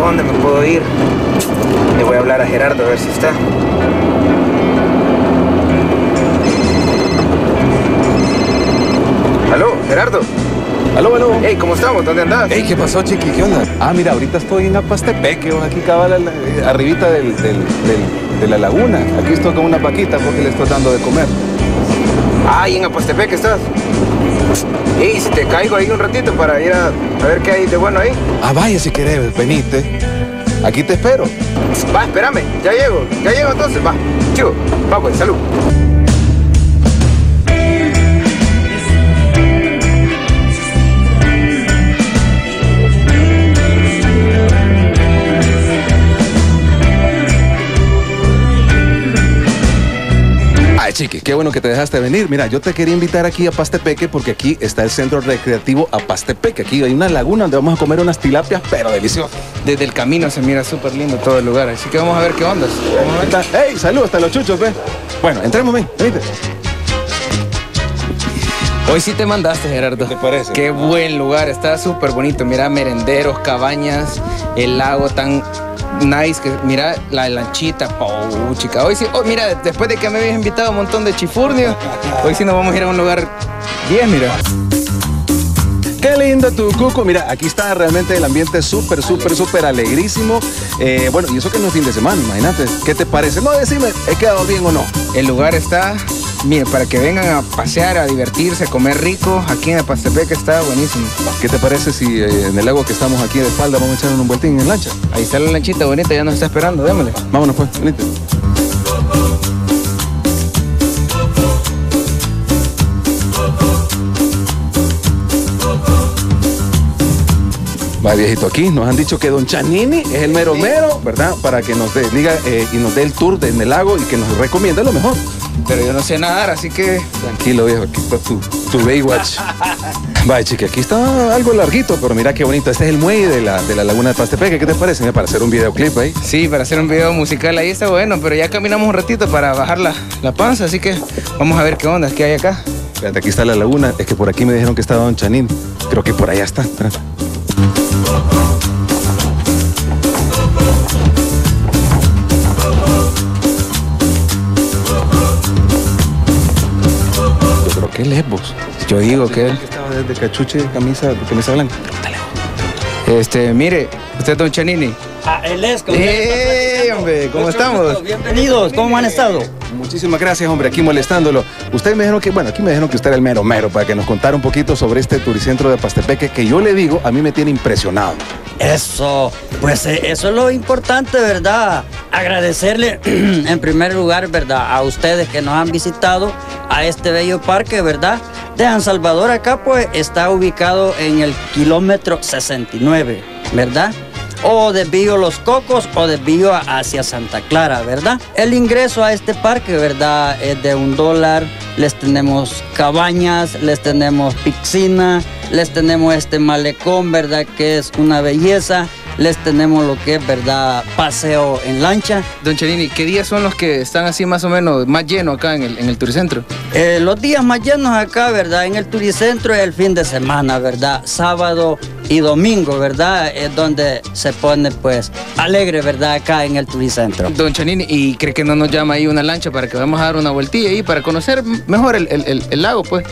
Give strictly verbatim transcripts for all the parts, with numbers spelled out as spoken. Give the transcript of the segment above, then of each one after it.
dónde me puedo ir. Le voy a hablar a Gerardo a ver si está. ¿Aló, Gerardo? Aló, aló. Hey, ¿cómo estamos? ¿Dónde andás? Hey, ¿qué pasó, chiqui? ¿Qué onda? Ah, mira, ahorita estoy en Apastepeque, aquí cabal, arribita del, del, del, de la laguna. Aquí estoy con una vaquita porque le estoy dando de comer. Ah, ¿y en Apastepeque estás? Hey, si te caigo ahí un ratito para ir a, a ver qué hay de bueno ahí. Ah, vaya, si querés, venite. Aquí te espero. Va, espérame, ya llego. Ya llego entonces, va. Chivo, va pues, salud. Chiqui, qué bueno que te dejaste venir. Mira, yo te quería invitar aquí a Apastepeque porque aquí está el centro recreativo Apastepeque. Aquí hay una laguna donde vamos a comer unas tilapias, pero deliciosas. Desde el camino se mira súper lindo todo el lugar, así que vamos a ver qué onda. ¡Ey, salud! Hasta los chuchos, ve. Bueno, entremos, ven, venite. Hoy sí te mandaste, Gerardo. ¿Qué te parece? Qué buen lugar, está súper bonito. Mira, merenderos, cabañas, el lago tan nice, que mira la lanchita, oh, chica. Hoy sí, oh, mira, después de que me habías invitado a un montón de chifurnios, hoy sí nos vamos a ir a un lugar bien, mira. Qué lindo tu cuco. Mira, aquí está realmente el ambiente súper, súper, súper alegrísimo. Eh, bueno, y eso que no es fin de semana, imagínate. ¿Qué te parece? No, decime, ¿he quedado bien o no? El lugar está, mire, para que vengan a pasear, a divertirse, a comer rico. Aquí en Apastepeque está buenísimo. ¿Qué te parece si eh, en el lago que estamos aquí de espalda vamos a echar un vueltín en lancha? Ahí está la lanchita bonita, ya nos está esperando, démosle. Vámonos pues, venite. Va, viejito, aquí nos han dicho que Don Chanini es el mero mero, ¿verdad? Para que nos dé, diga eh, y nos dé el tour en el lago y que nos recomiende lo mejor. Pero yo no sé nadar, así que... Tranquilo, viejo, aquí está tu, tu Baywatch. Vaya, chica, aquí está algo larguito, pero mira qué bonito. Este es el muelle de la, de la laguna de Apastepeque. ¿Qué te parece? Mira, para hacer un videoclip ahí. Sí, para hacer un video musical ahí está bueno, pero ya caminamos un ratito para bajar la, la panza, así que vamos a ver qué onda, qué hay acá. Fíjate, aquí está la laguna. Es que por aquí me dijeron que estaba Don Chanín. Creo que por allá está. Espérate. ¿Qué lejos? Yo digo que él... estaba desde cachuche, camisa, camisa blanca. Este, mire, usted es Don Chanini. Ah, él es. ¡Eh, hombre! ¿Cómo estamos? Bienvenidos, ¿cómo han estado? Muchísimas gracias, hombre, aquí molestándolo. Ustedes me dijeron que, bueno, aquí me dijeron que usted era el mero mero para que nos contara un poquito sobre este turicentro de Apastepeque, que yo le digo, a mí me tiene impresionado. Eso, pues eh, eso es lo importante, ¿verdad? Agradecerle en primer lugar, ¿verdad? A ustedes que nos han visitado a este bello parque, ¿verdad? De San Salvador acá, pues, está ubicado en el kilómetro sesenta y nueve, ¿verdad? O desvío Los Cocos o desvío hacia Santa Clara, ¿verdad? El ingreso a este parque, ¿verdad? Es de un dólar. Les tenemos cabañas, les tenemos piscina, les tenemos este malecón, ¿verdad? Que es una belleza. Les tenemos lo que es, ¿verdad? Paseo en lancha. Don Chanini, ¿qué días son los que están así más o menos más llenos acá en el, en el turicentro? Eh, los días más llenos acá, ¿verdad? En el turicentro es el fin de semana, ¿verdad? Sábado y domingo, ¿verdad? Es donde se pone, pues, alegre, ¿verdad? Acá en el turicentro. Don Chanini, ¿y cree que no nos llama ahí una lancha para que vamos a dar una vueltilla ahí para conocer mejor el, el, el, el lago, pues?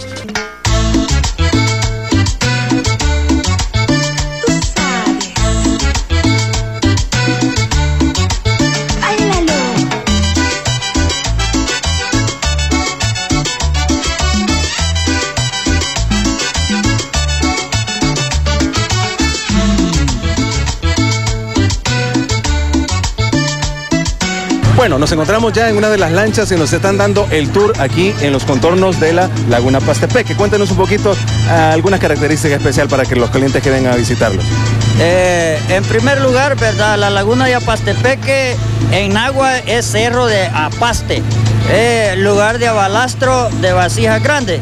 Bueno, nos encontramos ya en una de las lanchas y nos están dando el tour aquí en los contornos de la laguna Apastepeque. Cuéntenos un poquito uh, algunas características especiales para que los clientes que vengan a visitarlo. Eh, en primer lugar, ¿verdad? La laguna de Apastepeque en agua es cerro de Apaste, eh, lugar de abalastro de vasijas grandes.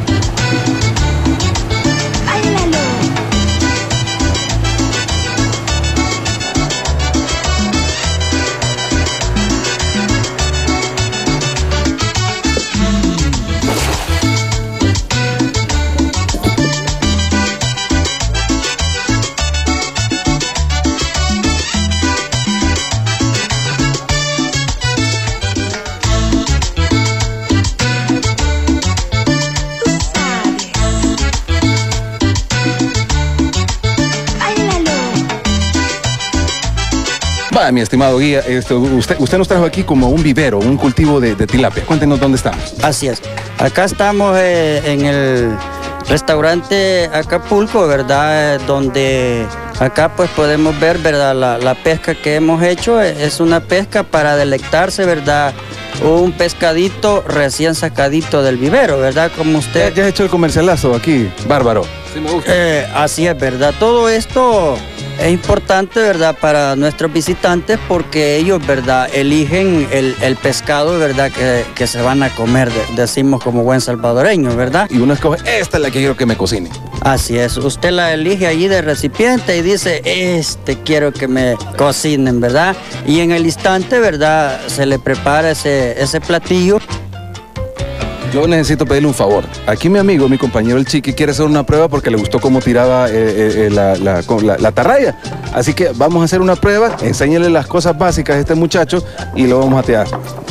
Va, mi estimado guía, esto, usted, usted nos trajo aquí como un vivero, un cultivo de, de tilapia. Cuéntenos dónde estamos. Así es. Acá estamos eh, en el restaurante Acapulco, ¿verdad? Eh, donde acá pues podemos ver, ¿verdad? La, la pesca que hemos hecho es una pesca para delectarse, ¿verdad? Un pescadito recién sacadito del vivero, ¿verdad? Como usted... Ya, ya has hecho el comercialazo aquí, bárbaro. Sí, me gusta. Eh, así es, ¿verdad? Todo esto es importante, ¿verdad? Para nuestros visitantes porque ellos, ¿verdad? Eligen el, el pescado, ¿verdad? Que, que se van a comer, de, decimos como buen salvadoreño, ¿verdad? Y uno escoge, esta es la que quiero que me cocine. Así es, usted la elige allí de recipiente y dice, este quiero que me cocinen, ¿verdad? Y en el instante, ¿verdad? Se le prepara ese, ese platillo. Yo necesito pedirle un favor. Aquí mi amigo, mi compañero el Chiqui, quiere hacer una prueba porque le gustó cómo tiraba eh, eh, la, la, la, la atarraya. Así que vamos a hacer una prueba, enséñale las cosas básicas a este muchacho y lo vamos a tirar.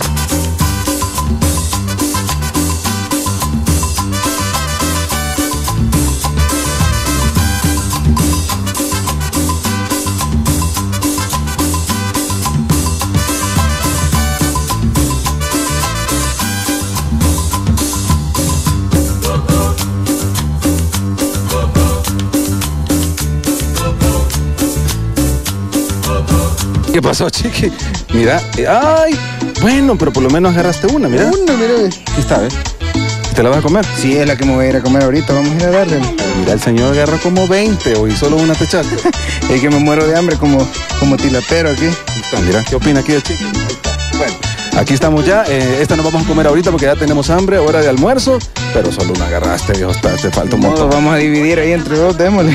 ¿Qué pasó, Chiqui? Mira, eh, ay, bueno, pero por lo menos agarraste una, mira. Una, mira. Aquí está, ¿ves? ¿Te la vas a comer? Sí, es la que me voy a ir a comer ahorita, vamos a ir a darle. Mira, el señor agarra como veinte hoy, solo una te echaste. Es que me muero de hambre como, como tilapero aquí. Está, mira, ¿qué opina aquí el Chiqui? Ahí está. Bueno, aquí estamos ya, eh, esta no vamos a comer ahorita porque ya tenemos hambre, hora de almuerzo, pero solo una agarraste, viejo, está, te falta un montón. No, vamos a dividir ahí entre dos, démosle.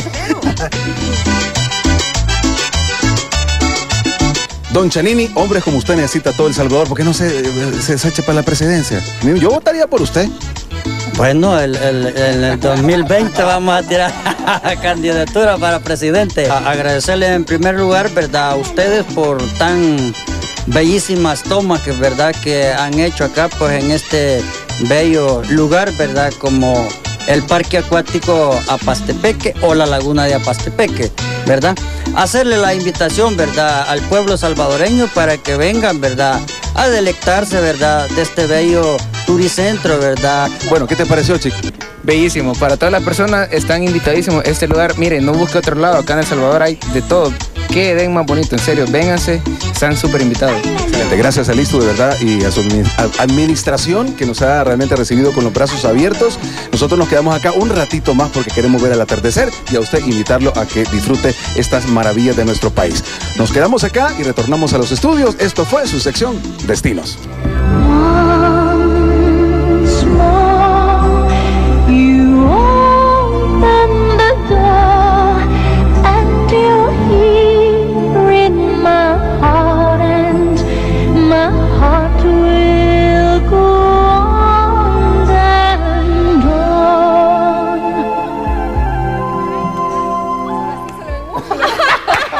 Don Chanini, hombres como usted necesita todo El Salvador, ¿por qué no se, se, se eche para la presidencia? Yo votaría por usted. Bueno, el, el, el, el dos mil veinte vamos a tirar candidatura para presidente. A agradecerles en primer lugar, ¿verdad? A ustedes por tan bellísimas tomas que, ¿verdad? Que han hecho acá, pues en este bello lugar, ¿verdad? Como el Parque Acuático Apastepeque o la Laguna de Apastepeque, ¿verdad? Hacerle la invitación, ¿verdad? Al pueblo salvadoreño para que vengan, ¿verdad? A delectarse, ¿verdad? De este bello turicentro, ¿verdad? Bueno, ¿qué te pareció, Chiqui? Bellísimo, para todas las personas están invitadísimos. Este lugar, miren, no busque otro lado, acá en El Salvador hay de todo. Qué den más bonito, en serio, vénganse, están súper invitados. Excelente, gracias a Listo, de verdad, y a su administración que nos ha realmente recibido con los brazos abiertos. Nosotros nos quedamos acá un ratito más porque queremos ver el atardecer y a usted invitarlo a que disfrute estas maravillas de nuestro país. Nos quedamos acá y retornamos a los estudios. Esto fue su sección Destinos.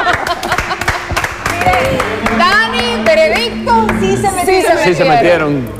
Dani, Benedicto, sí se metieron. Sí se metieron.